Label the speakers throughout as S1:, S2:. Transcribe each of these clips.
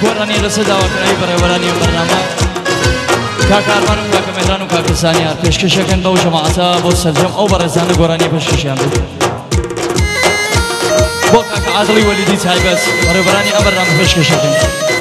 S1: گۆڕانی لەسەر داواکردنەوەی بەڕێوەبەرانی ئەم بەرنامە کاک ئارمان و کاکە مێهران و کاکە زانیار پێشکەشەکەن بەو جەماعەتە بۆ سەرجەم ئەو بەڕێزانە گۆڕانی پێشکەشیان بێت بۆ کاکە عادڵی وەلیدی تایبەت بەڕێوەبەرانی ئەم بەرنامە پێشکەشەکەن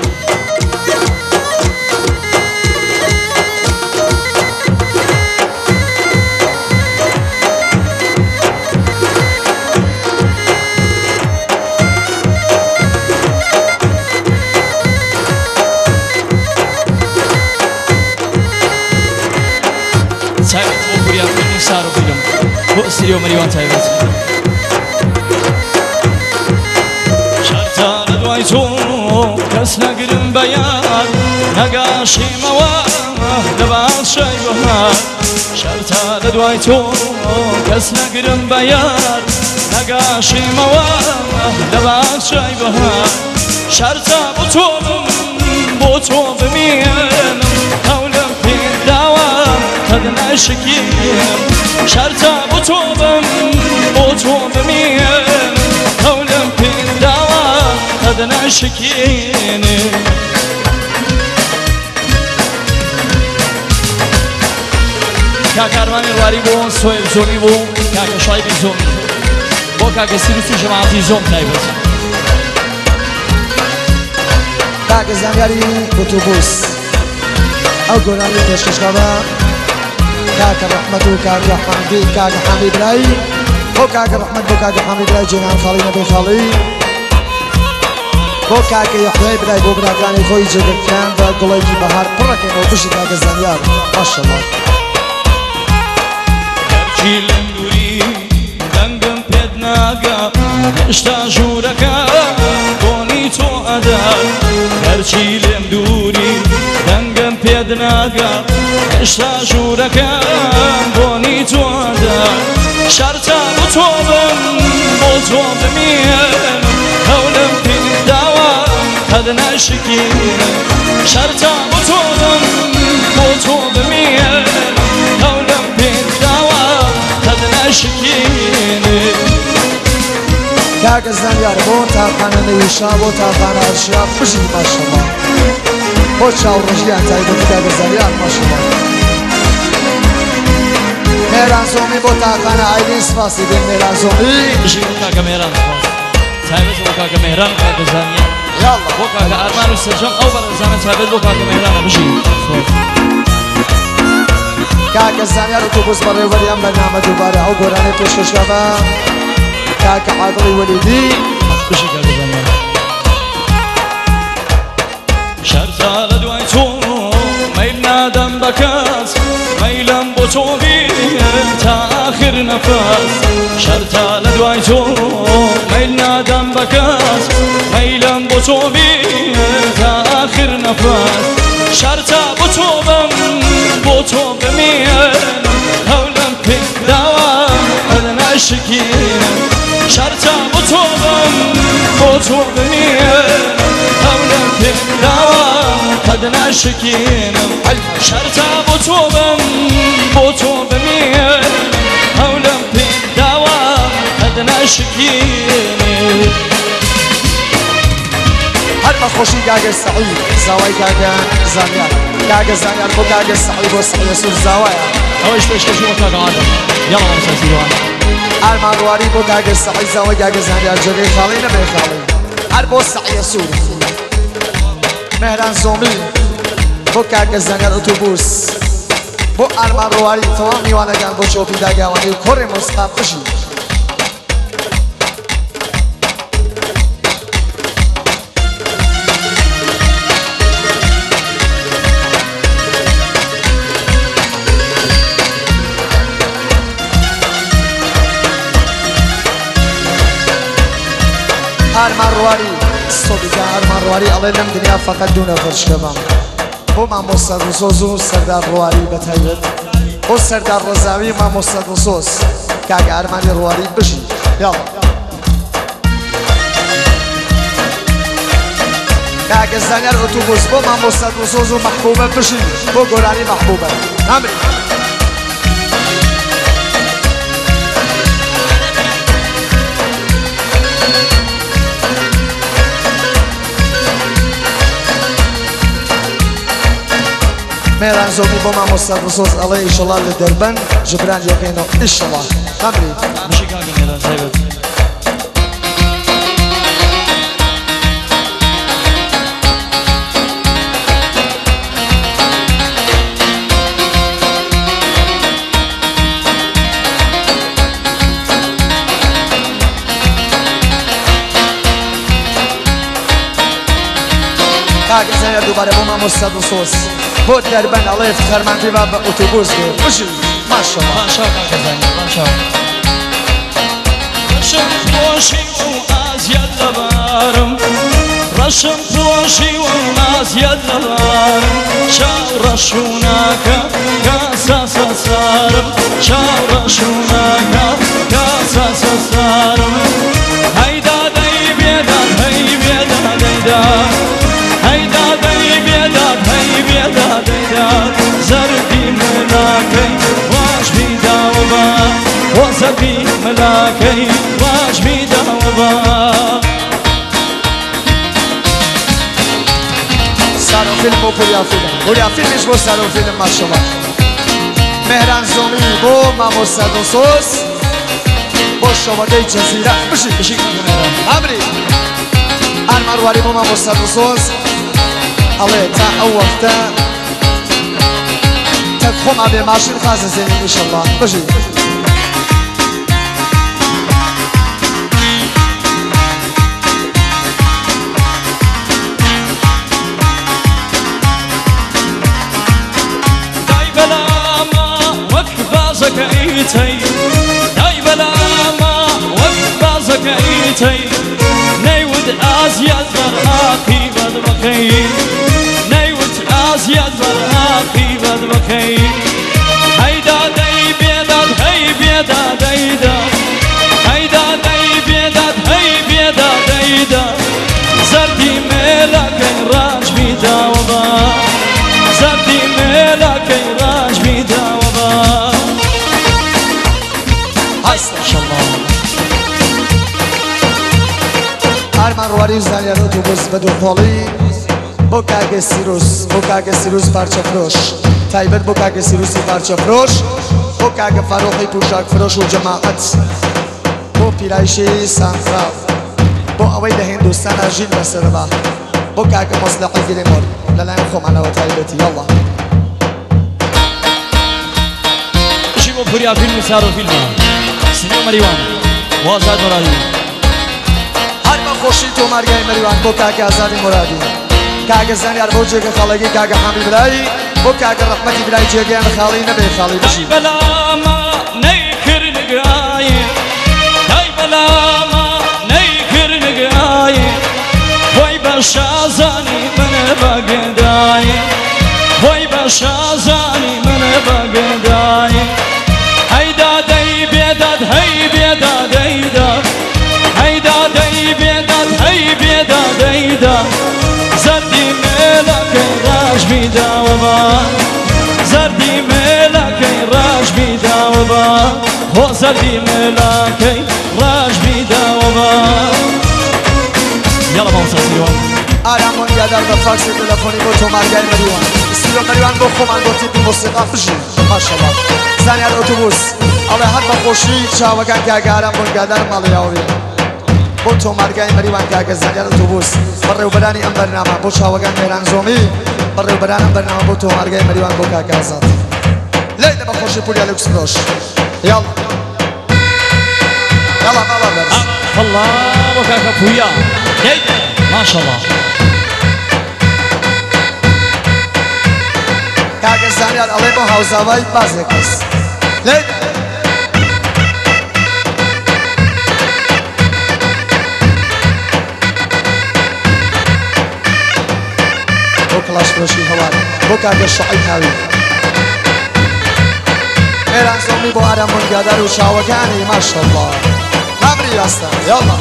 S1: تایبەت بۆ بوریانکردنی سار و بیرم بۆ ئەستری و مەریوان تایبەت شەرتا لە دوای تۆ کەس نەگرم بە یاد نەگاشیمەوە لە باشای بەهار شەرتا لە دوای تۆ کەس نەگرم بە یاد نەگاشیمەوە لە باشای بەهار شەرتا بۆ تۆ بۆ تۆ بمێنم هەولم پێداوە قد نشكيم شرطا بطوبم بمين هولم بالدوا قد نشكين كاك أرمان الواري بو سويل زوني بو كاك شايبي زون بو كاك سيرسو جماعتي زون تايبت
S2: كاك زنگاري اتوبوس او گرانی تشکشکابا كاك رحمت و كاك حمدي كاك حميد راي بو كاك رحمت بو كاك حميد راي جنان خالي نبي خالي بو كاك يحيى براي بو براكاني خوي جگرتان و گلایکی بهار پرکن و بشی كاك زنیار ماشاءالله
S1: گرچیلم دوری دنگم پید ناگا اشتا جورکا بونی تو ادار گرچیلم دوری دنگم پید ناگا اشتا جورکم بونی تو ادار شرطا بو تو بمینم هولم پید داوا قد نشکینم شرطا بو تو بمینم هولم پید داوا قد نشکینم
S2: كاك زنیار بو تاقانه نویشا بو تاقانه ارشیا بشی ماشاءالله بو چاو رجیان تایبتی كاك زنیار ماشاءالله مهران زومی بو تاقانه عیدین سپاسی بین مهران زومی
S1: بشی بو کاکە مێهران تایبەت بۆ کاکە مێهران کاکە زانیار
S2: يلا
S1: بۆ کاکە ئارمان و سەرجەم ئەو بەڕێزانە تایبەت بۆ کاکە مێهرانە بشی
S2: كاك زنیار اتوبوس بەڕێوەبەری ئەم بەرنامە دووبارە ئەو گۆرانەی پێشکەشکابە كاك عادڵی وەلیدی
S1: بشی کاکە زانیار شەرتا لە دوای تۆ مەیل نادەم بە کەس مەیلم بۆ تۆ بێت تا ئاخر نەفەس شەرتا لە دوای تۆ مەیل نادەم بە کەس مەیلم بۆ تۆ بێت تا ئاخر نەفەس شەرتا بۆ تۆ بمێنم هەولم پێداوە قەد نەشکینم شرطا بو تو بمینم هولم پێداوە قەد نشکینم شرطا بو تو بمینم هولم پێداوە قەد نشکینم
S2: هر مخوشی كاك سعيد زاوي كاك زنیار كاك زنیار بو كاك سعيد بو سعيد سور زاوية
S1: ئەوەش پێشکەشی بۆ کاکە عادڵ یاڵا مەسەسیروان
S2: أرمان رواري بو كاك سعيد زاوي كاك زنیار جگه خالی نبي خالی هر بو سعيد سور مهران زومی بو كاك زنیار اتوبوس بو أرمان رواري تمام میوانگان بو چوپی داگوانی کره مسقب بشی أرمان رواري صديقة أرمان رواري الله لم دنيا فقط دون فرش كبام هو ما مصدر رسوس سردار رواري بتهيبت هو سردار رزاوي ما مصدر رسوس كاك أرمان رواري بشي يلا كاك الزنير أوتوبوس بو ما مصدر رسوس محبوبة بشي بو قراني محبوبة أمري مهران زومی با ما مستقصوص الله ایشالله لدربن جبران یقینو ایشالله خمری
S1: بشی کاکا مهران سایبت
S2: کاکا زنیا دوباره با ما مستقصوص بود دربن الله فرمانده و به اتوبوس گفت بشی ماشاءالله
S1: باشا کاکا زنیا باشا رشم پوشی و ازید لبارم رشم پوشی و ازید لبارم شاو رشوناکا کاسا سسارم شاو رشوناکا کاسا سسارم هیدا دی بیداد هی بیداد هیداد هیدا دی بیداد هی بیداد هیداد زردی ملاکی واش بیداوبا وزردی ملاکی واش بیداوبا
S2: سارو فیلم و پوریا فیلمش با سارو فیلم ماشاءالله مهران زومی با ما مستقصوص با شواده جزیره بشی امری المرواری با ما مستقصوص الله تا او وقتا تکخم عبی ماشین خاص زینی انشالله بشی
S1: داي بلا ما وقت ايتي نيود ازياد براقي بدبكي نيود ازياد براقي بدبكي هيدا داي بيداد هي بيداد هيدا هيدا داي بيداد هي بيداد هيدا زردي ملك راج بيداوبا زردي ملك راج بيداوبا
S2: هرمن رواری زنی رو اتوبوس به دنبالی با کاغ سیروس پرچه فروش تایبت با کاغ سیروسی پرچه فروش با کاغ فروخی پوشاک فروش و جماعت با پیرایشی سانترال با اوی ده هندوستان اجیل بسربا با کاغ مصلحی گیرمور للایم خمانا و تایبتی یالله
S1: شیبو پوریا فیلم سارو فیلم سینیو مریوان وازاد مرادی
S2: هر من خوشی تو مرگای مریوان با کاغ آزادی مرادی کاغ زنی ار بوجه که خالگی کاغ حمی برای با کاغ رحمتی برای جگه ام خالی نبی خالی بشی
S1: بلا ما نیکر نگای دای بلا ما نیکر نگای وای بشازانی من بگدای وای بشازانی من بگدای هيدا داي بيداد هي بيداد هيدا هيدا داي بيداد هي بيداد هيدا زردي ملك راج بيداوبا زردي ملك راج بيداوبا هو زردي ملك راج بيداوبا يلا ما وصل سيوان
S2: آرامون یادم به فاکس تلفنی با تو مرگای مریوان استیلو مریوان با خمان با تیپی موسیقی فشی ماشاءالله زنی اتوبوس الله هر با خوشی چاوگان که آرامون یادم مالی آوی با تو مرگای مریوان که زنی اتوبوس برای برانی ام برنامه با چاوگان مهران زومی برای برانی ام برنامه با تو مرگای مریوان با که آزاد لیده با خوشی پولیا لکس فروش یلا يلا ما بس
S1: الله وكاكا بويا ما شاء الله
S2: كاكا زانيار الله مو هاوزاوي بازكس ليد بوكلاش روشي هواري بوكاكا الشعيب هاوي ميران زومي بو آرام من قادر وشاوكاني ما شاء الله نمري ياستا يلا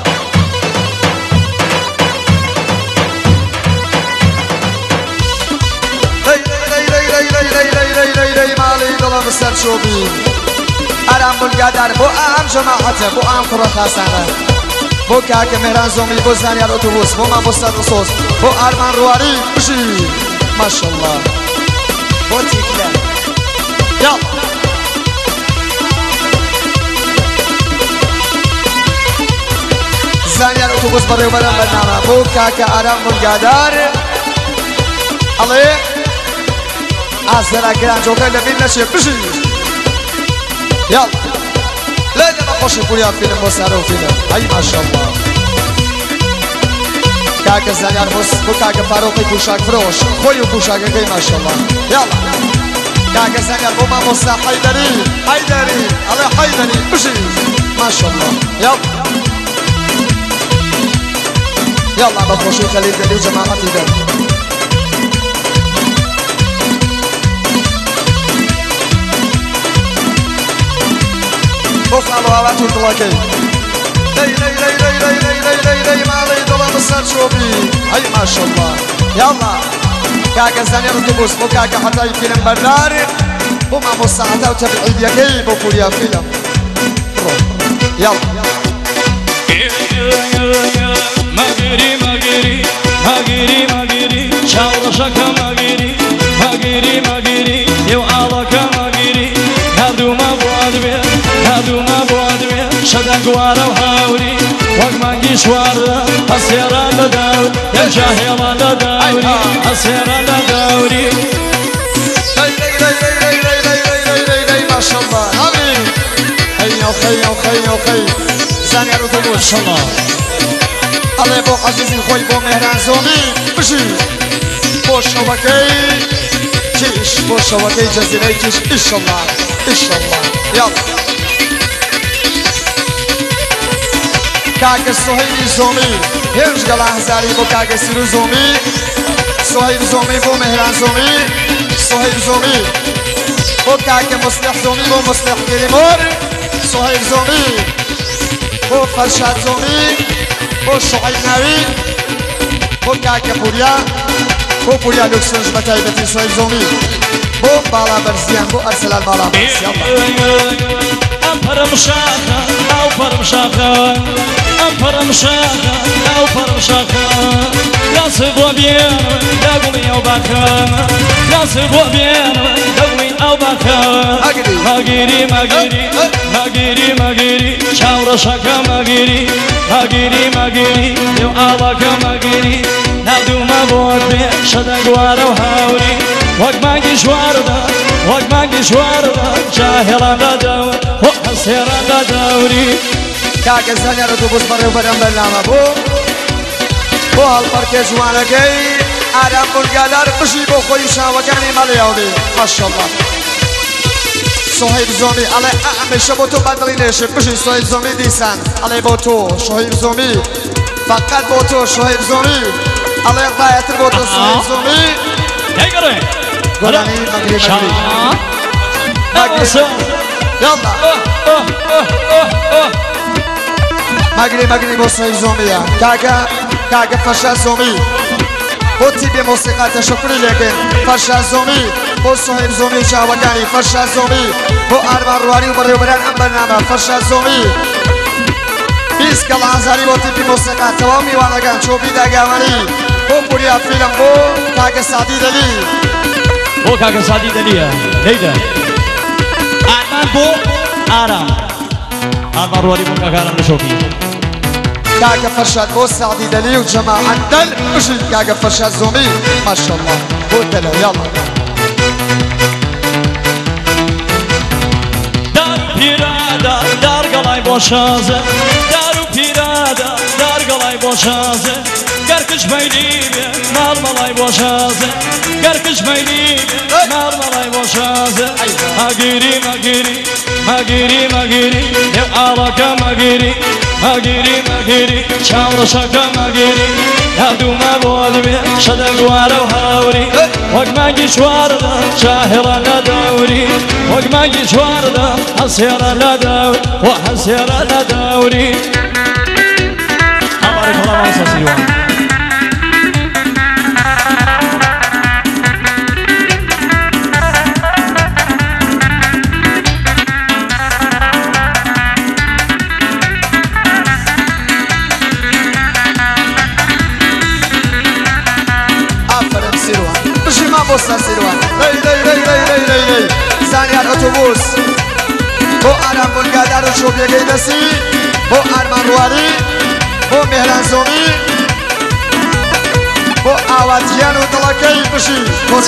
S2: مالي دلم سر شوبي آرام من قادر بو آم جماعته بو آم كرة خاصانه بو كاكا ميران زومي بو زانيار اتوبوس بو من بستد وصوص بو آرمان رواري بشي ما شاء الله بۆ تیکلە یاڵ زانیار ئۆتۆبوس بەڕێوەبەرم بەرنامە بۆ کاکە ئارام مونگادار ئەڵێ ئازەرا گرانجۆکە لە بین نەچێ بژی یاڵ لێ لەمە خۆشی پوریا فیلم بۆ سارە و فیلم ئەی ماشەڵڵا کاکە زانیار بۆ کاکە فارۆقی پوشاک فرۆش خۆی و پوشاکەکەی ماشەڵڵا یاڵا کاکە زانیار بۆ مامۆستا حەیدەری حەیدەری ئەڵێ حەیدەری بژی ماشەڵڵا یاڵ يلا بخوشي خليل دلي وجماعتي دل بخلوا هواتي طلاكي لي لي لي لي لي لي لي لي لي ما لي ضلا مصر شوبي هاي ما شاء الله يلا كاكا زانير وتبوس بو كاكا حتى فيلم بردار وما مصاعدة وتبعيد يكي بو كوريا فيلم يلا
S1: Magiri, magiri, magiri, magiri, çağlaşaka magiri, magiri, magiri, eu alaka magiri, naduma boadbe, şadan guara hauri, wagmangi şwarda, asyaranda daud, ya jahilanda dauri, asyaranda dauri.
S2: Lay lay lay lay lay lay lay lay lay lay lay maşallah, amin. Hey yo hey yo hey yo hey, zaniyar utubu
S1: maşallah.
S2: الله بو عزيزي خوي بو مهران زومي بشي بو شوكي جيش بو شوكي جزيري جيش إن شاء الله إن شاء الله يلا كاك السهيل زومي هرج قلع هزاري بو كاك سيرو زومي سهيل زومي بو مهران زومي سهيل زومي بو كاك مصلح زومي بو مصلح كريمور سهيل زومي بو فرشاد زومي بو شعيب ناوي بو كاكا بوريا لوكسنج بتايبتي سويل زومي بو بالا برزيان بو ارسلال بالا برز يلا
S1: أمبر مشاخة أو فرمشاخة أمبر مشاخة أو فرمشاخة لا سبوا بين دقوي أو باكا لا سبوا بين دقوي أو باكا ماجيري ماجيري ماجيري ماجيري شاورا شاكا ماجيري ماجيري ماجيري يو أباكا ماجيري نادو ما بود بين شدا قوارا وهاوري وقت ماجي شواردا وقت ماجي شواردا جاهلانا داور وحسيرانا داوري
S2: كاكا زانيار اتوبوس بريو برام برنامه بو هالبرك جوانكي آرام مونگادار بشي بو خوي شاوكاني مالياولي ما شاء الله سهيل زومي على أعمش بو تو بدلينش بشي سهيل زومي ديسان على بو تو سهيل زومي فقط بو تو سهيل زومي على غاية بو تو سهيل زومي
S1: هيكره
S2: قولاني مغري يلا مغري بو سهيل زومي كاكا فرشا زومي بو تيبي موسيقى تشكري لكن فرشا زومي بو سهيل زومي شاوكاني فرشا زومي بو أربع رواري وبريو بران أم برنامه فرشا زومي بيس كالعزاري بو تيبي موسيقى توامي وانگان چوبي داگاواني بو بوريا فيلم بو كاكا سعدي دلي
S1: بو كاكا سعدي دلي هيدا أرمان بو آرام أرمان رواري بو كاكا آرام نشوفي
S2: كاكا فرشاد بو سعدي دلي وجماعة دل مشي كاكا فرشاد زومي ما شاء الله بو دلو يلا
S1: دار بيرادا دار قلاي بوشازه دار بيرادا دار قلاي بوشازه قرقش ميليبي نار ملاي بوشازه قرقش ميليبي نار ملاي بوشازه ماجيري ماجيري ماجيري ماجيري يو علاكا ماجيري ماجيري ماجيري شاورا شاكا ماجيري نادو ما بودبي شدا قوارا وهاوري وق ماجي شواردا شاهرا لا داوري وق ماجي شواردا حسيرا لا داوري وحسيرا لا داوري أبارك الله ما سيروان
S2: بوسا سيروان لي لي لي شۆپیەکەی دەسی بۆ ئارمان ڕواری بۆ مێهران زۆمی بۆ ئاواتیان و دڵەکەی بشی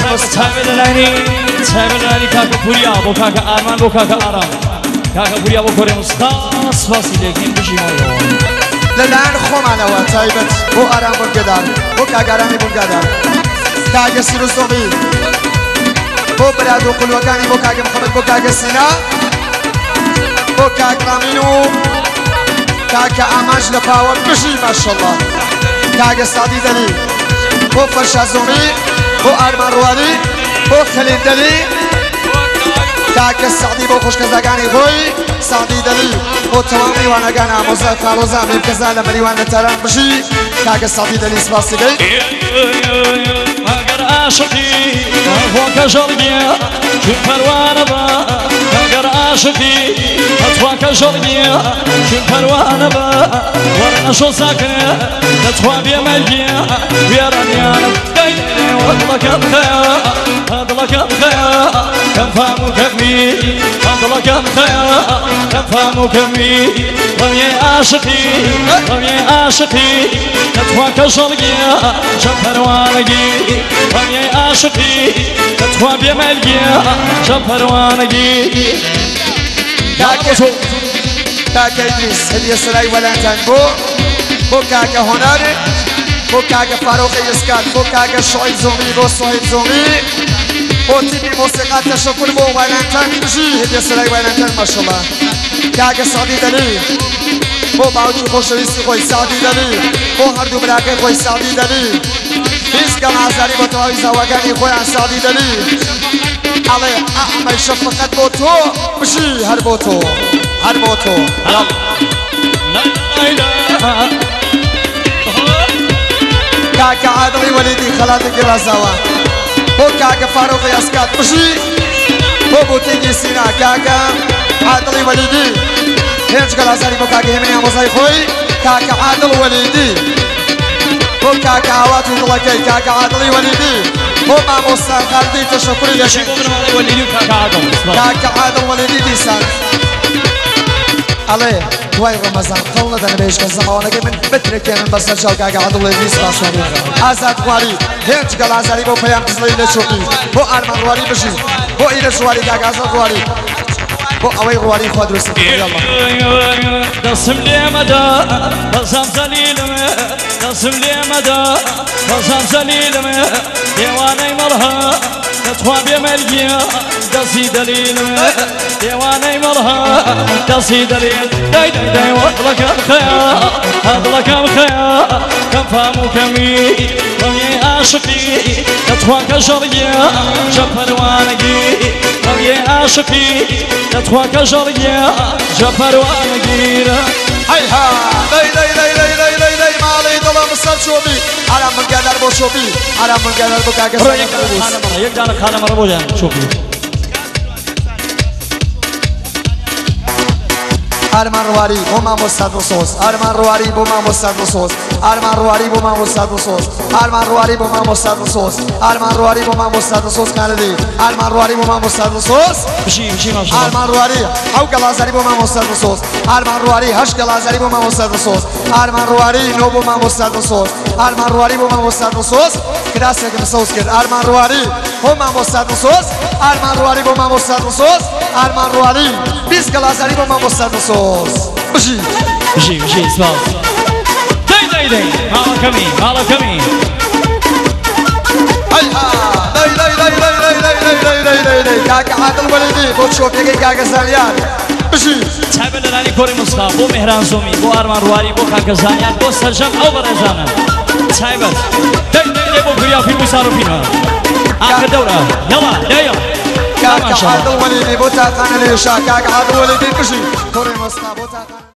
S1: چایبەلانی کاکە پوریا بۆ کاکە ئارمان بۆ کاکە ئارام کاکە پوریا بۆ کۆرێ مستاس سپاسی لێکین بژیمەوە
S2: لەلایەن خۆمانەوە تایبەت بۆ ئارام بنگەدار بۆ کاگارامی بنگادار کاگە سیروزۆمی بۆ براد و قولوەکانی بۆ کاگە محەمەد بۆ کاگە سینا بۆ کاگرامین و کاکە ئاماژ لە پاوە بژی ماشەڵڵا کاگە سادی دەلی بۆ فەرشازۆمی بۆ ئارمان ڕواری بۆ خەلین دەلی کاکە سعدی بۆ خوشکەزاگانی خۆی سعدی دەلی بۆ تەواو میوانەکان ئامۆزا کارۆزا مێمکەزا لە مەریوان لە تاران بژی کاکە سعدی دەلی سپاسی دەی
S1: ئەگەر عاشقی خۆکە ژەڵگیە چون پەروانە بە ئەگەر عاشقی هەتواکە ژەڵگیە چون پەروانە بە وەرە نەشۆ ساکنە دەتوا بێمەلگیە وێرانیانم دڵەکەم خەیە دڵەکەم خەیە کەم فام و کەمی دڵەکەم خەیە کەم فام و کەمی ڕەویێ عاشقی ڕەویێ عاشقی دەتواکە ژەڵگیە چەند پەروانەگی ڕەویێ عاشقی دەتوا بێمەلگیە چەند پەروانەگی
S2: کاکە ئیدریس هەدیە سەرای وەلاتان بۆ کاکە هۆنار بۆ کاکە فارۆقی ئێسکات بۆ کاکە شعیب زۆمی بۆ سوهیب زۆمی بۆ تیمی مۆسیقات تەشەکر بۆ وەلاتان بژی هەدیە سەرای وەلاتان ماشەڵڵا کاکە سادی دەلی بۆ باوکی خۆشەویستی خۆی سادی دەلی بۆ هەردوو براکەی خۆی سادی دەلی هیچ گەڵ ئازاری بۆ تەواوی زاواکانی خۆیان سادی دەلی ئەڵێ ئەحمەد شەفقەت بۆ تۆ بژی هەر بۆ تۆ هەر بۆ تۆ کاکە عادڵی وەلیدی خەلاتێکی ڕازاوە بۆ کاکە فارۆقی ئەسکات بژی بۆ بوتێکی سینا کاکە عادڵی وەلیدی هێچ گەڵ ئازاری بۆ کاکە هێمنی ئامۆزای خۆی کاکە عادڵ وەلیدی بۆ کاکە ئاوات و دڵەکەی کاکە عادڵی وەلیدی بۆ مامۆستا خاردی تەشەکوری دەشی کاکە عادڵ وەلیدی دیسان ئەڵێ دوای ڕەمەزان قەڵ نەدەنە بێژکە زەماوانەکەی من بترێکێنن بەسەر چاو کاکە عادڵ وەلیدی سپاسوانی ئازاد خواری هێچ گەڵ ئازاری بۆ پەیام قزڵەی لە چۆپی بۆ ئارمان ڕواری بژی بۆ ئیرە ژواری کاکە ئازاد خواری بۆ ئەوەی ڕواری خوا دروست
S1: دەسم لێمەدا بەزام زەلیلمە دەسم لێمەدا بەزام زەلیلمە دێوانەی مەڵها دەتوا بێمەلگیە دەسی دەلیلمە دێوانەی مەڵها دەسی دەلیل دای دای دای دڵەکەم خەیە دڵەکەم خەیە کەم فام و کەمی ڕەویێ عاشقی دەتواکە ژەڵگیە ژە پەروانەگی ڕەویێ عاشقی دەتواکە ژەڵگیە ژە پەروانەگیرە
S2: هەیها لەی لەی لەی لەی لەی لەی لەی ماڵی دڵم سەر چۆبی ئارام بنگادار بۆ چۆبی ئارام بنگادار بۆ کاکە
S1: یەک دانە خانەمەڕە بۆیان چۆبی
S2: ئارمان ڕواری بۆ مامۆستا دڵسۆز ئارمان ڕواری بۆ مامۆستا دڵسۆز ئارمان ڕواری بۆ مامۆستا دڵسۆز ئارمان ڕواری بۆ مامۆستا دڵسۆز ئارمان ڕواری بۆ مامۆستا دڵسۆز کانەدی ئارمان ڕواری بۆ مامۆستا دڵسۆز
S1: بژی
S2: ئارمان ڕواری ئەو گەڵازاری بۆ مامۆستا دڵسۆز ئارمان ڕواری هەشت گەڵازاری بۆ مامۆستا دڵسۆز ئارمان ڕواری نۆ بۆ مامۆستا دڵسۆز ئارمان ڕواری بۆ مامۆستا دڵسۆز کراسێکم سەوز کرد ئارمان ڕواری بۆ مامۆستا دڵسۆز ئارمان ڕواری بۆ مامۆستا دڵسۆز ئارمان ڕواری 20 گەڵازاری بۆ مامۆستا دڵسۆز بژی
S1: سپاس دەی ماڵە کەمی ماڵە کەمی
S2: لەی لەی لەی لەی لەی لەی لەی لەی لەی لەی کاکە عادڵ وەلیدی بۆ چۆپیەکەی کاکە زانیار بژی
S1: چایبە لەلانی کۆڕی موستا بۆ مێهران زۆمی بۆ ئارمان ڕواری بۆ کاکە زانیار بۆ سەرجەم ئەو بەڕێزانە چایبەت دەی بۆ گوریا فیلم و ساروفینەوە ئاخر دەورە یەڵا دەیە
S2: کاکە عادڵ وەلیدی بۆ تاقانە لێشا کاکە عادڵ وەلیدی بژی کۆڕی موستا بۆ تاقانە